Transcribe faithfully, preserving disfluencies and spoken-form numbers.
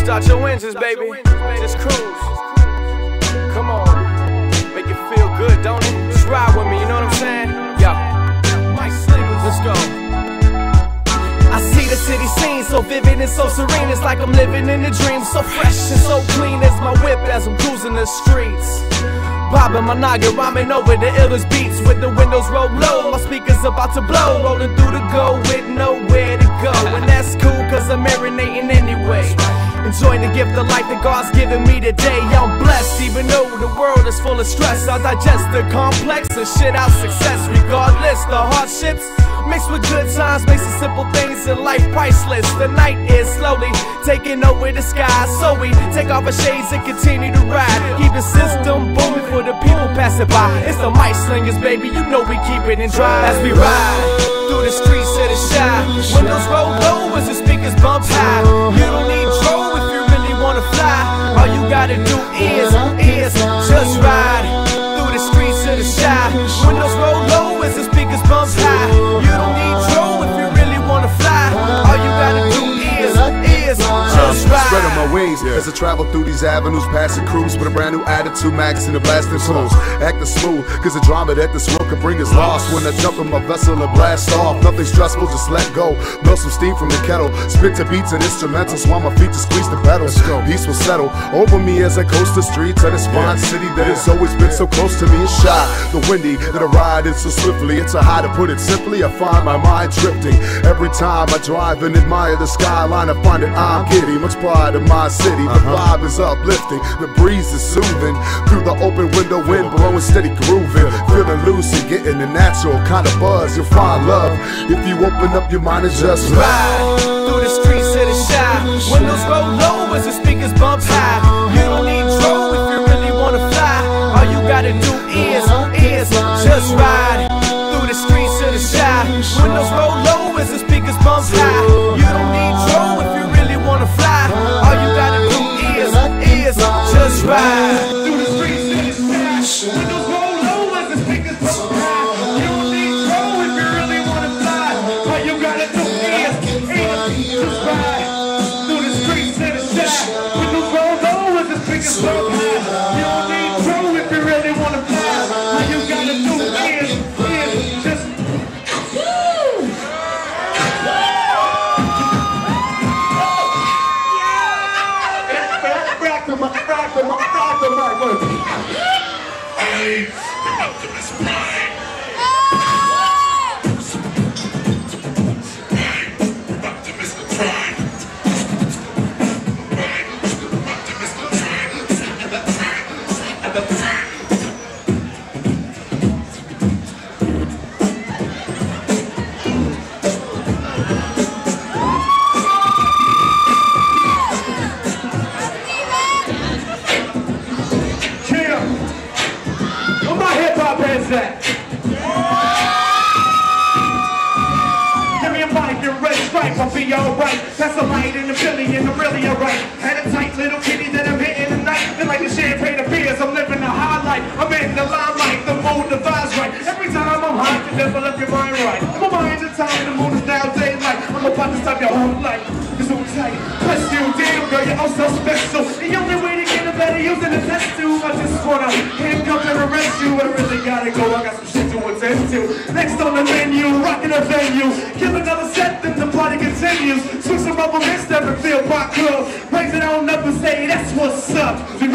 Start your engines, baby. Just cruise. Come on. Make it feel good, don't it? Just ride with me, you know what I'm saying? Yeah. MicSlingers, let's go. I see the city scene so vivid and so serene. It's like I'm living in a dream. So fresh and so clean as my whip as I'm cruising the streets. Bobbing my noggin, rhyming over the illest beats. With the windows rolled low, my speakers about to blow. Rolling through the go with nowhere to go. And that's cool cause I'm marinating anyway. Enjoying the gift of life that God's given me today. I'm blessed even though the world is full of stress. I digest the complex and shit out success. Regardless, the hardships mixed with good times makes the simple things in life priceless. The night is slowly taking over the sky, so we take off our shades and continue to ride. Keep the system booming for the people passing by. It's the MicSlingers, baby, you know we keep it in drive. As we ride through the streets of the shy, windows roll low as the speakers bump high. You don't need drone if you really wanna fly. All you gotta do is, is just ride through the streets of the shy. Windows roll low as the speakers bump high. You don't need drone if you really wanna fly. All you gotta do is, is just ride. Spreading my wings yeah. as I travel through these avenues, passing crews with a brand new attitude, max in the blasting tunes. Acting smooth, cause the drama that this world can bring is lost. When I jump in my vessel and blast off, nothing stressful, just let go. Blow some steam from the kettle, spit to beats and instrumentals while my feet just squeeze the pedals. Peace will settle over me as I coast the streets of this fine yeah. city that yeah. has always been so close to me. It's shy, the windy that I ride in so swiftly. It's a high to put it simply, I find my mind drifting. Every time I drive and admire the skyline, I find that I'm giddy. Much pride in my city, the uh-huh. vibe is uplifting, the breeze is soothing. Through the open window, wind blowing steady grooving. Feeling loose and getting the natural kind of buzz. You'll find love if you open up your mind and just ride through the streets of the shy. Windows roll low as the speakers bump high. You don't need drone if you really wanna fly. All you gotta do is, is just ride through the streets of the shy. Windows roll low as the speakers bump high. You don't need drone if you really wanna fly. All you gotta do is, is just ride through the streets of the sky. Windows roll low as the speakers bump high. You don't need drone if you really wanna fly. All you gotta do is, is just ride through the streets of the sky. Windows roll low as the speakers bump high. You don't need drone if you really wanna fly. All you gotta do is, is just I'm Optimus Prime. Optimus Prime. Optimus Prime. that. Give me a mic and red stripe, I'll be alright. That's a light in the Philly and I'm really alright. Had a tight little kitty that I'm hitting tonight. Feel like the champagne of beers, I'm living a high life. I'm in the limelight, the mood, the vibes right. Every time I'm high, the devil left your mind right. I'm a mind in time, the moon is now daylight. I'm about to stop your whole life. It's so tight. Bless you, damn girl, you're all so special. The only way to get a better using a test tube. I just wanna handcuff and arrest you. I really gotta go, I got some shit to attend to. Next on the menu, rocking a venue. Give another set, then the party continues. Switch some rubber mix, never feel my club. Raise it on up and say, that's what's up.